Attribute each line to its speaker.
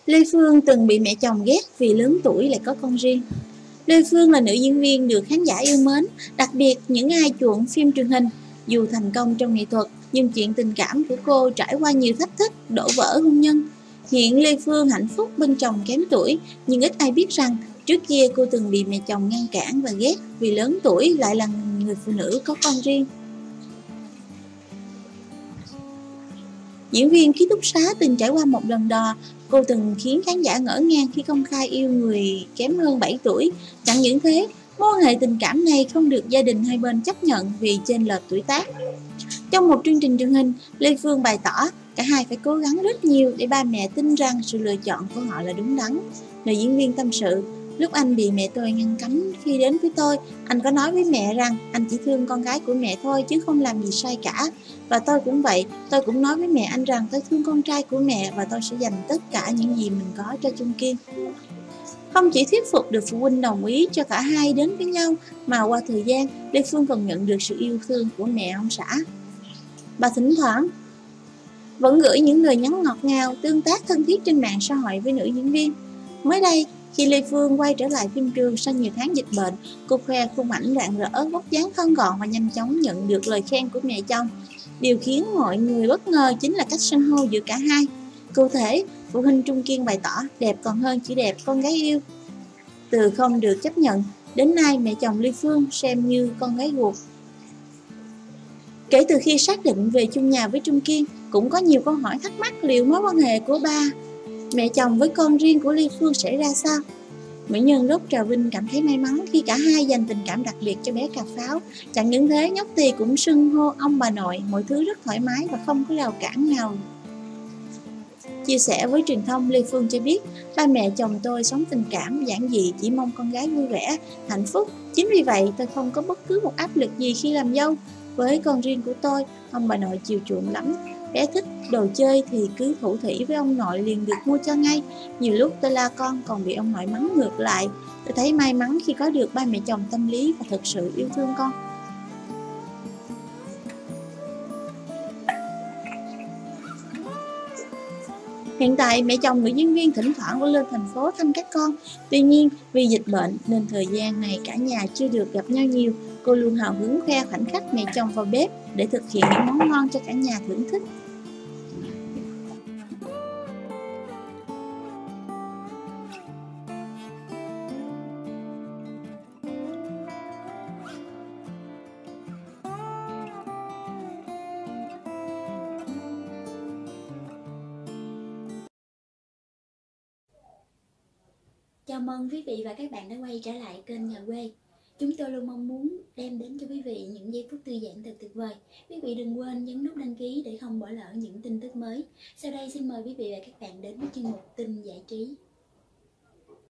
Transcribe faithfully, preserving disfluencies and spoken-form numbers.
Speaker 1: Lê Phương từng bị mẹ chồng ghét vì lớn tuổi lại có con riêng. Lê Phương là nữ diễn viên được khán giả yêu mến, đặc biệt những ai chuộng phim truyền hình. Dù thành công trong nghệ thuật, nhưng chuyện tình cảm của cô trải qua nhiều thách thức, đổ vỡ hôn nhân. Hiện Lê Phương hạnh phúc bên chồng kém tuổi, nhưng ít ai biết rằng trước kia cô từng bị mẹ chồng ngăn cản và ghét vì lớn tuổi lại là người phụ nữ có con riêng. Diễn viên ký túc xá từng trải qua một lần đò, cô từng khiến khán giả ngỡ ngàng khi công khai yêu người kém hơn bảy tuổi. Chẳng những thế, mối quan hệ tình cảm này không được gia đình hai bên chấp nhận vì chênh lệch tuổi tác. Trong một chương trình truyền hình, Lê Phương bày tỏ cả hai phải cố gắng rất nhiều để ba mẹ tin rằng sự lựa chọn của họ là đúng đắn. Nữ diễn viên tâm sự, lúc anh bị mẹ tôi ngăn cấm khi đến với tôi, anh có nói với mẹ rằng anh chỉ thương con gái của mẹ thôi chứ không làm gì sai cả. Và tôi cũng vậy, tôi cũng nói với mẹ anh rằng tôi thương con trai của mẹ và tôi sẽ dành tất cả những gì mình có cho Trung Kiên. Không chỉ thuyết phục được phụ huynh đồng ý cho cả hai đến với nhau, mà qua thời gian, Lê Phương còn nhận được sự yêu thương của mẹ ông xã. Bà thỉnh thoảng vẫn gửi những lời nhắn ngọt ngào, tương tác thân thiết trên mạng xã hội với nữ diễn viên. Mới đây, khi Lê Phương quay trở lại phim trường sau nhiều tháng dịch bệnh, cô khoe khung ảnh rạng rỡ, vóc dáng thon gọn và nhanh chóng nhận được lời khen của mẹ chồng. Điều khiến mọi người bất ngờ chính là cách xưng hô giữa cả hai. Cụ thể, phụ huynh Trung Kiên bày tỏ đẹp còn hơn chỉ đẹp con gái yêu. Từ không được chấp nhận, đến nay mẹ chồng Lê Phương xem như con gái ruột. Kể từ khi xác định về chung nhà với Trung Kiên, cũng có nhiều câu hỏi thắc mắc liệu mối quan hệ của ba mẹ chồng với con riêng của Lê Phương sẽ ra sao. Mỹ nhân gốc Trà Vinh cảm thấy may mắn khi cả hai dành tình cảm đặc biệt cho bé cà pháo. Chẳng những thế, nhóc Tì cũng xưng hô ông bà nội, mọi thứ rất thoải mái và không có rào cản nào. Chia sẻ với truyền thông, Lê Phương cho biết, ba mẹ chồng tôi sống tình cảm, giản dị, chỉ mong con gái vui vẻ, hạnh phúc. Chính vì vậy, tôi không có bất cứ một áp lực gì khi làm dâu. Với con riêng của tôi, ông bà nội chiều chuộng lắm. Bé thích đồ chơi thì cứ thủ thỉ với ông nội liền được mua cho ngay. Nhiều lúc tôi la con còn bị ông nội mắng ngược lại. Tôi thấy may mắn khi có được ba mẹ chồng tâm lý và thực sự yêu thương con. Hiện tại, mẹ chồng nữ diễn viên thỉnh thoảng vẫn lên thành phố thăm các con. Tuy nhiên, vì dịch bệnh nên thời gian này cả nhà chưa được gặp nhau nhiều. Cô luôn hào hứng khoe khoảnh khắc mẹ chồng vào bếp để thực hiện những món ngon cho cả nhà thưởng thức.
Speaker 2: Chào mừng quý vị và các bạn đã quay trở lại kênh Nhà Quê. Chúng tôi luôn mong muốn đem đến cho quý vị những giây phút thư giãn thật tuyệt vời. Quý vị đừng quên nhấn nút đăng ký để không bỏ lỡ những tin tức mới. Sau đây xin mời quý vị và các bạn đến với chuyên mục tin giải trí.